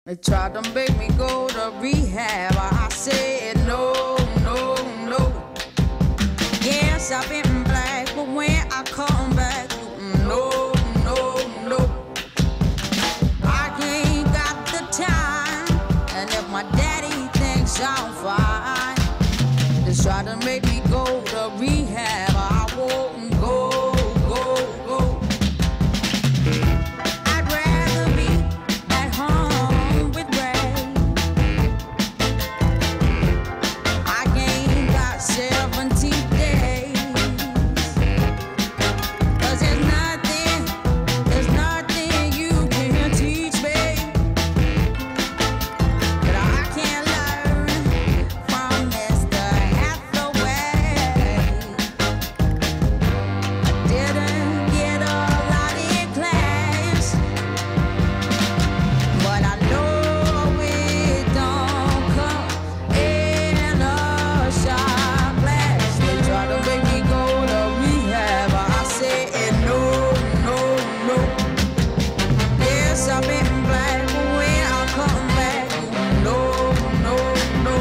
They tried to make me go to rehab. I said no, no, no. Yes, I've been black, but when I come back, no, no, no. I ain't got the time, and if my daddy thinks I'm fine, they try to make me go to rehab. I won't go, go, go. I'd rather be at home with Ray. I ain't got 17 days. 'Cause there's nothing you can teach me that I can't learn from Mr. Hathaway. I didn't get a lot in class, but I know it don't come in a shot glass. They try to make me go to rehab. I said no, no, no. Yes, I've been black, but when I come back, no, no, no.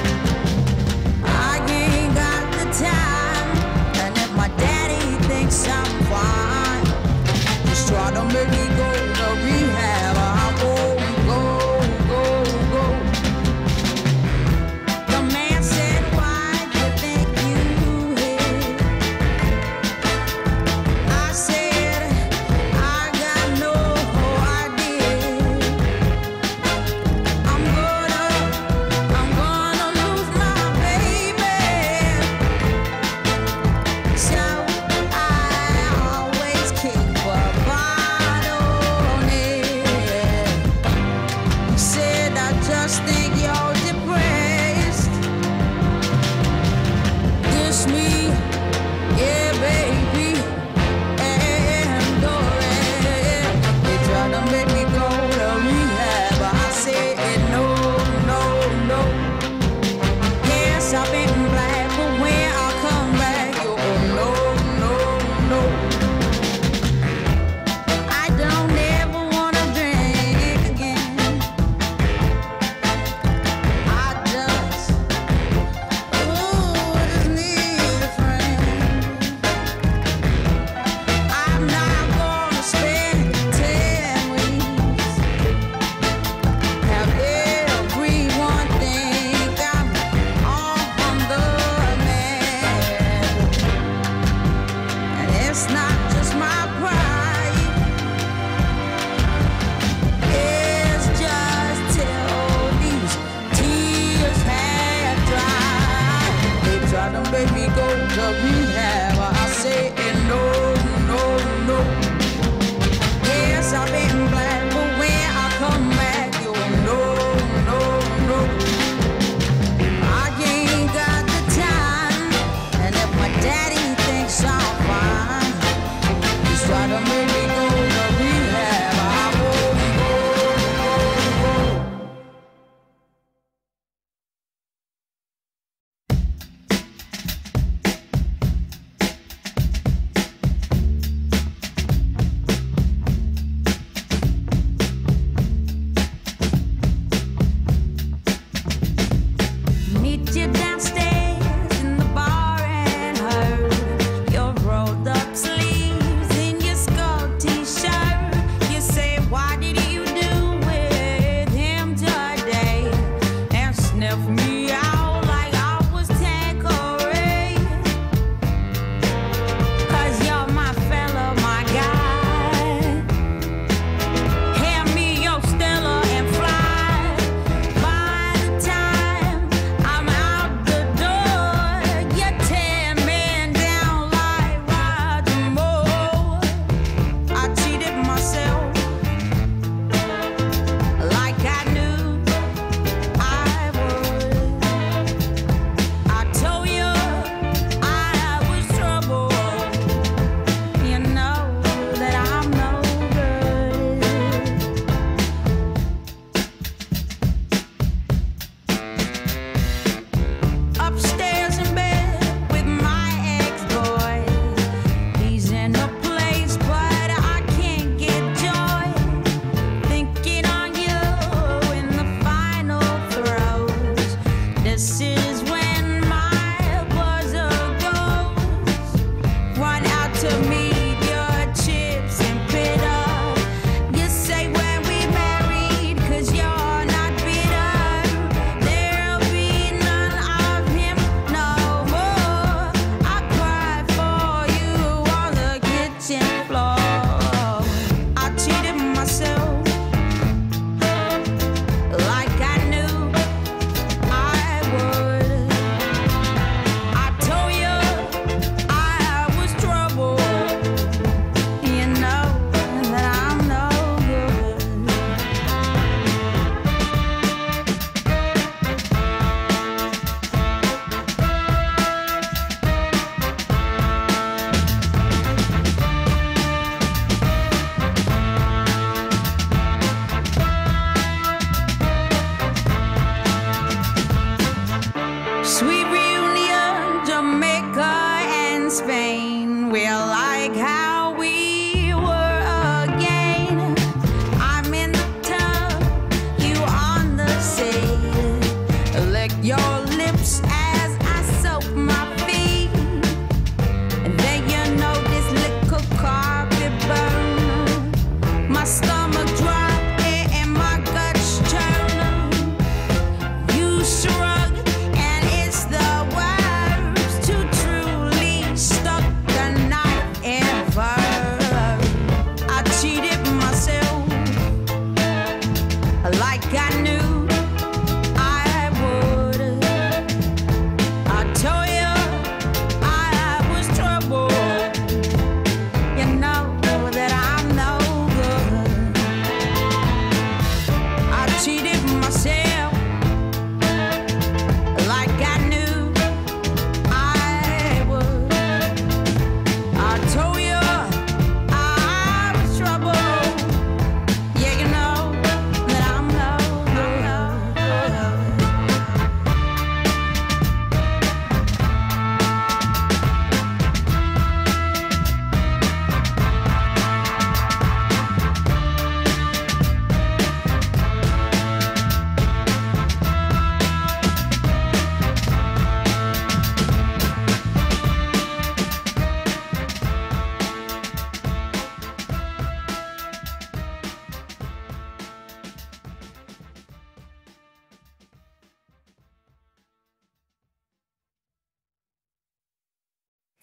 I ain't got the time, and if my daddy thinks I'm fine, just try to make me go to rehab. I won't go, go, go. The man said, why you think you hit? I said, I got no idea. I'm gonna lose my baby. So I always keep a bottle near. He said, I just think you're depressed. This me, yeah, baby, and go ahead. They try to make me go to rehab. I said no, no, no. Yes, I've been black, but when I come back, no, no, no. I don't ever wanna drink again. I just need a friend. I'm not gonna spend 10 weeks. Have everyone think I'm off from the man. And it's not just my pride. It's just till these tears have dried. They try to make me go to rehab. I say no, no, no. Yes, I've been black, but when I come back, no, no, no. I ain't got the time, and if my daddy thinks I'm fine, he's trying to make me go to rehab. I won't go, go, go.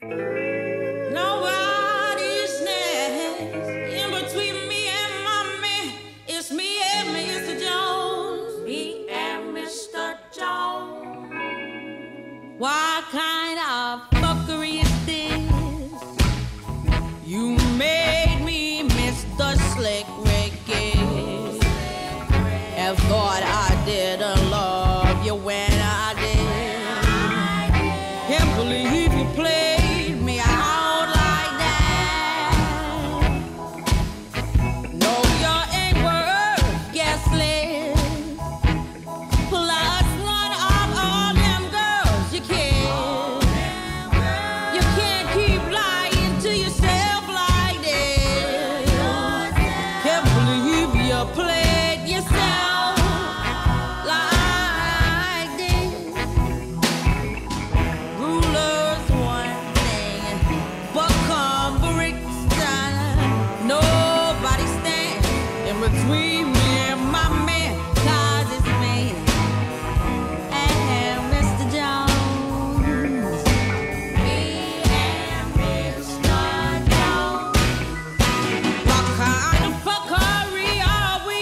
Nobody's next in between me and my man. It's me and Mr. Jones. Me and Mr. Jones. What kind of fuckery is this? You made me Mr. Slick Ricky and thought I didn't love you when I did. Can't believe you played me out like that. No, you ain't worth guessing. Plus one of all them girls you kissed. You can't keep lying to yourself like this. Can't believe you played yourself like this. Rulers one thing, but come Brixton. Nobody stands in between me and my man, 'cause it's me and Mr. Jones. Me and Mr. Jones. What kind of fuckery are we?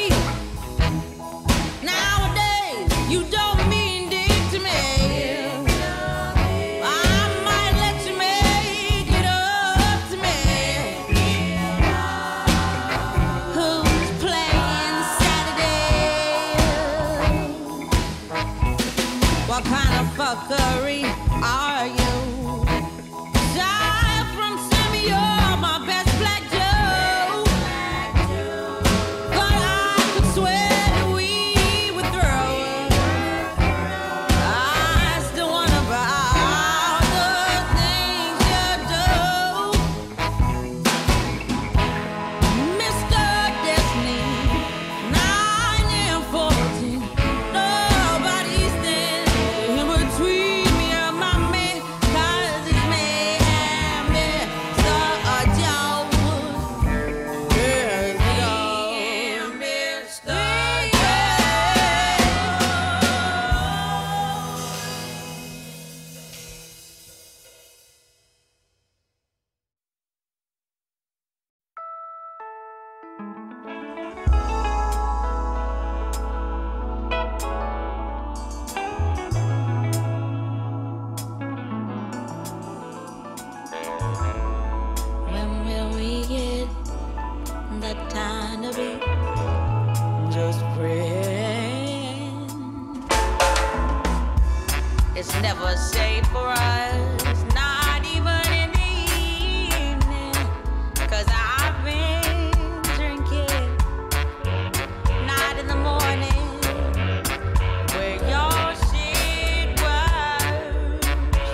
Nowadays, you don't mean dick to me. I might let you make it up to me. Who's playing Saturday? What kind of fuckery are you? Aside from Sammy, you're my best black Joe. But I could swear that we would throw. I still wonder about the things you do. Mr. Destiny, 9 and 14. Nobody's standing in between me and my man, 'cause it's me and Mr. Jones. Yes, Mr. When will we get the time to be just friends? It's never safe for us, not even in the evening, 'cause I've been drinking, not in the morning, where your shit was.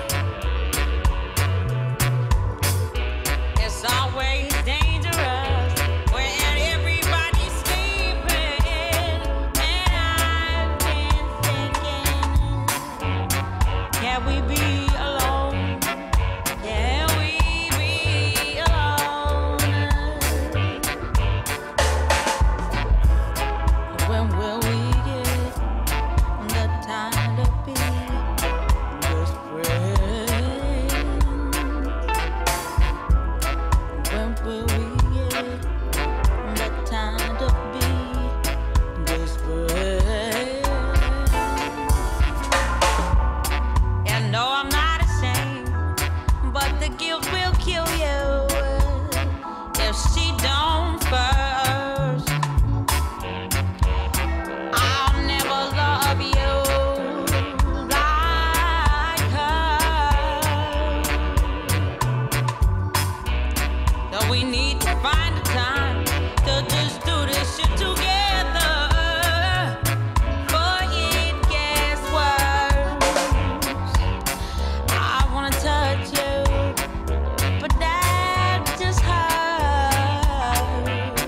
It's always dangerous when everybody's sleeping, and I've been thinking, can we be alone? Can we be alone? When will we get the time to be just friends? When will we get the time to be just friends? And no, I'm not ashamed, but the guilt will kill you if she don't first. I'll never love you like her. So we need to find a time to just do this shit together. Before it gets worse. I wanna touch you, but that just hurts.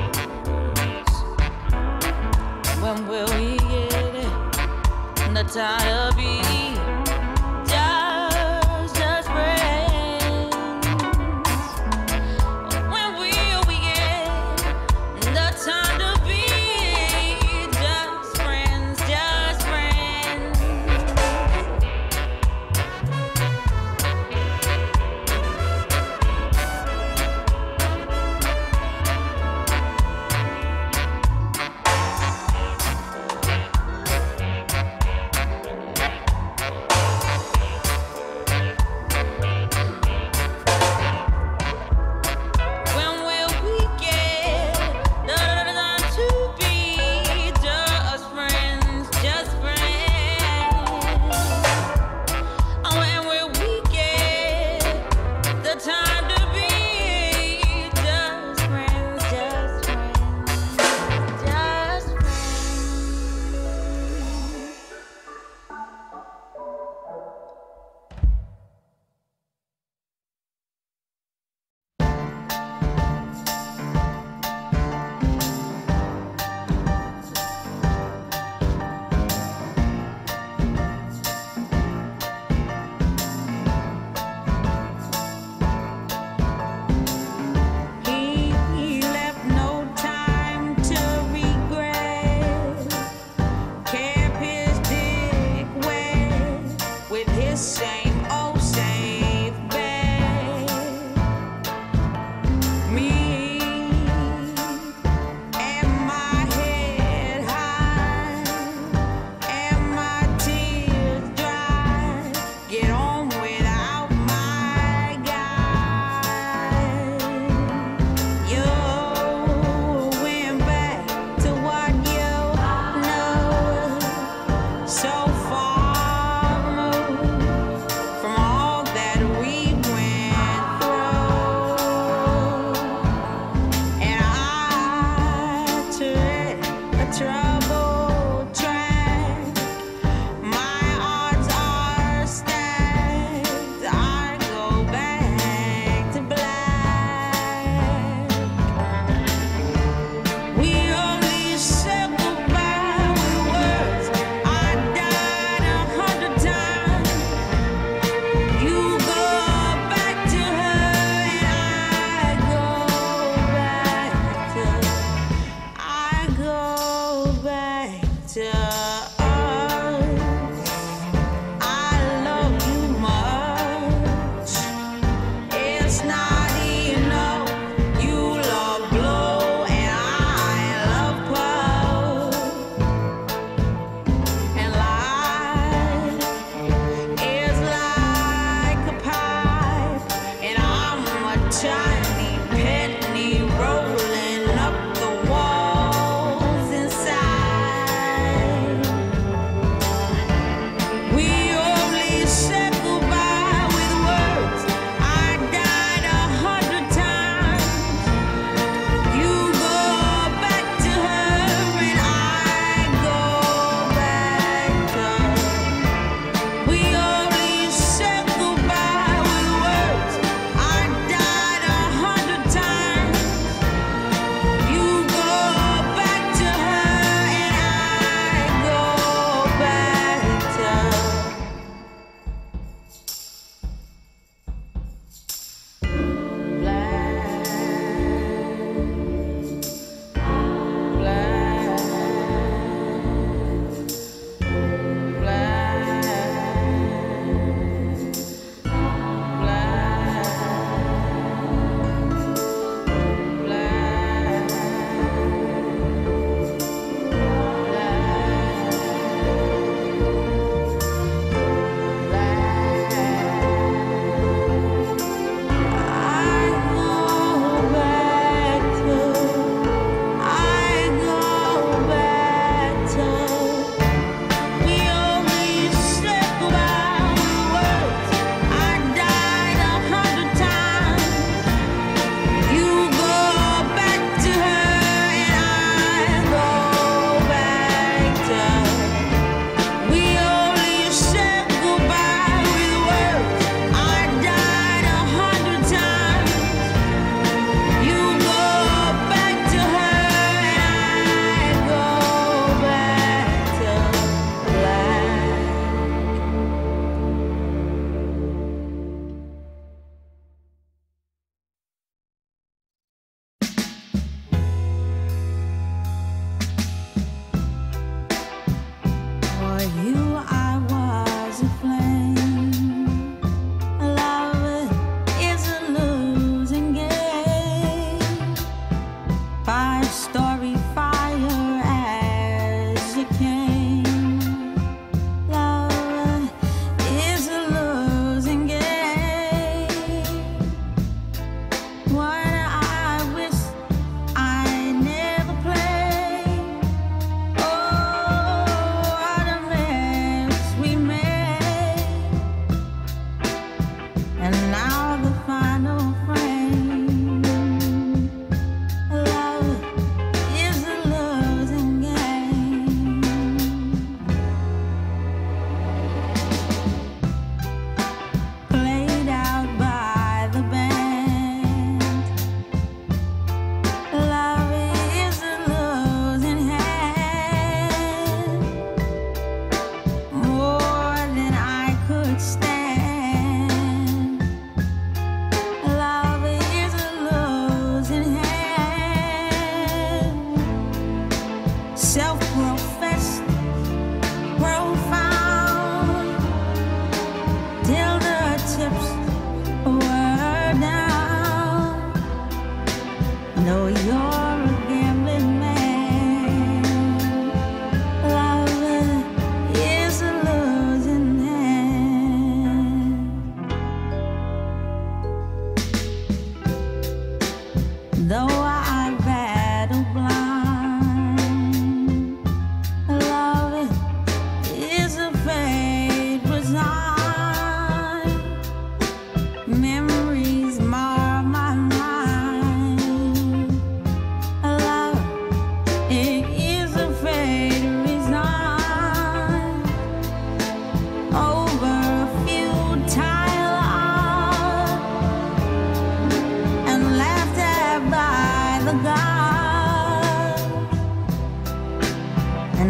When will we get the time to be just friends? When will we get the time to be just friends, just friends?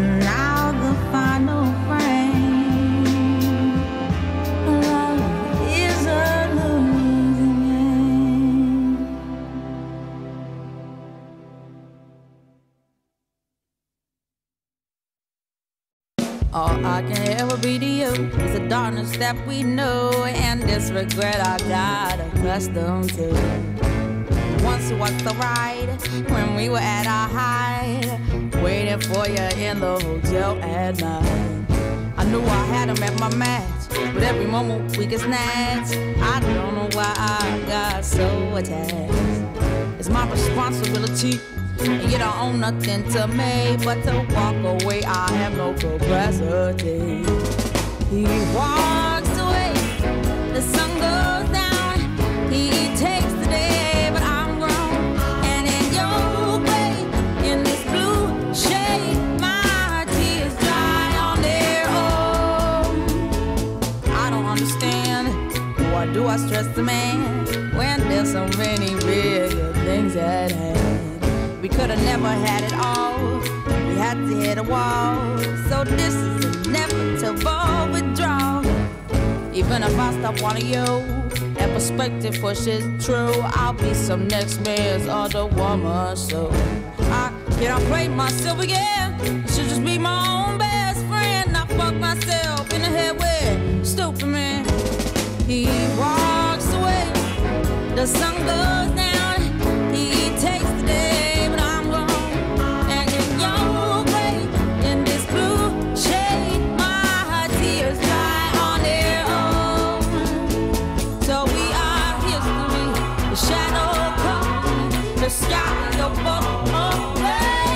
now the final frame. Love is a losing game. All I can ever be to you is the darkness that we know and this regret I got accustomed to. Once was the ride when we were at our height, waiting for you in the hotel at night. I knew I had him at my match, but every moment we get snatched. I don't know why I got so attached. It's my responsibility, and you don't own nothing to me but to walk away. I have no capacity. He walks away, the sun goes down. He takes the day, but I'm grown. And in your way, in this blue shade, my tears dry on their own. I don't understand, why do I stress the man when there's so many bigger things at hand? We could have never had it all, we had to hit a wall. So this is inevitable withdrawal. Even if I stop wanting you, that perspective pushes true. I'll be some next man's other woman, so I cannot play myself again. I should just be my own best friend. I fuck myself in the head with stupid man. He walks away, the sun goes down. He takes the day, but I'm gone. And in your way, in this blue shade, my tears dry on their own. So we are history, the shadow comes, the sky above away.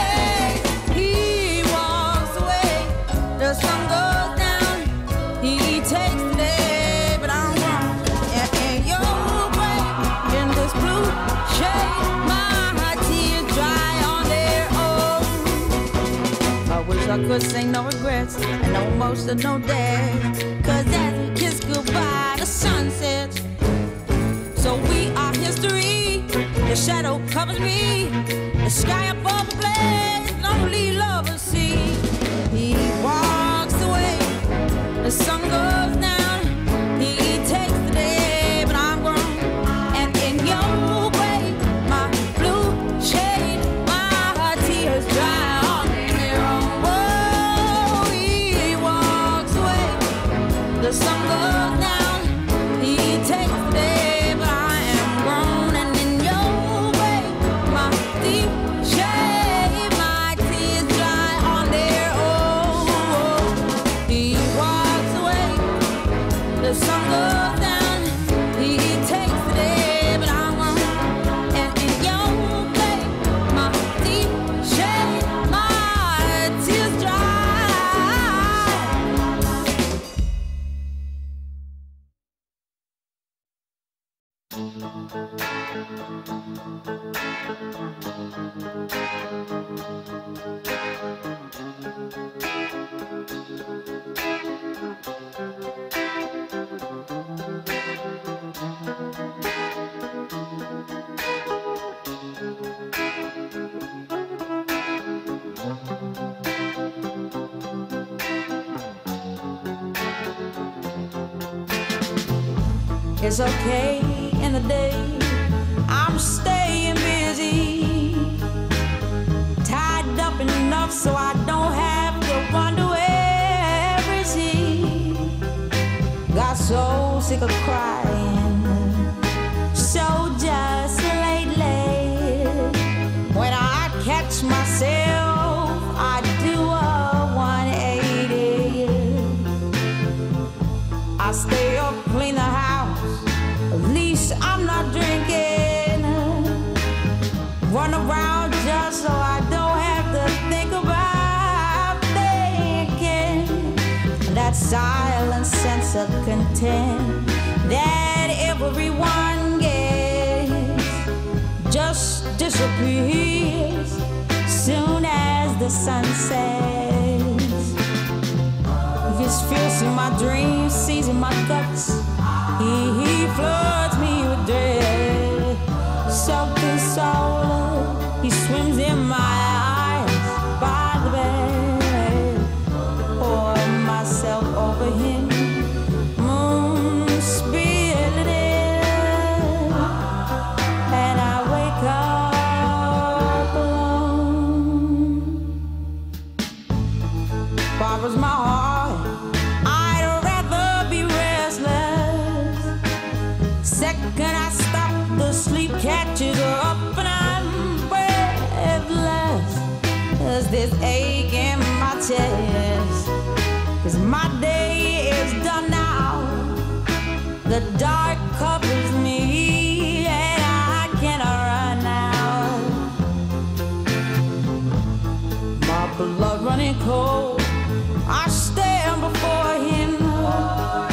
He walks away, the sun goes down. He takes the day, but I'm gone. And in your way, in this blue shade, my tears dry on their own. I wish I could say no regrets and no emotional death, 'cause as we kiss goodbye, the sun sets. So we are history, the shadow covers me, the sky above the blaze, lonely lovers see. He walks away, the sun goes down. He takes the day, but I'm grown. And in your way, my blue shade, my tears dry on their own. Whoa, he walks away, the sun goes down. He takes the day, but I am grown. And in your way, my deep shade, my tears dry on their own. He walks away, the sun goes down. He takes the day, but I'm gone. And in your way, my deep shade, my tears dry. It's okay in the day, I'm staying busy, tied up enough so I don't have to wonder where is he. Got so sick of crying, so just lately. When I catch myself, I do a 180. I stay up, clean the house, at least I'm not drinking. Run around just so I don't have to think about thinking. That silent sense of content that everyone gets just disappears soon as the sun sets. His fierce in my dreams, seizing my guts. He floods me with dread. Self-consoled, he swims in my eyes by the bed. bothers my heart. I'd rather be restless. Second I stop, the sleep catches up and I'm breathless. There's this ache in my chest, 'cause my day is done now. The dark covers me and I cannot run now. My blood running cold, I stand before him.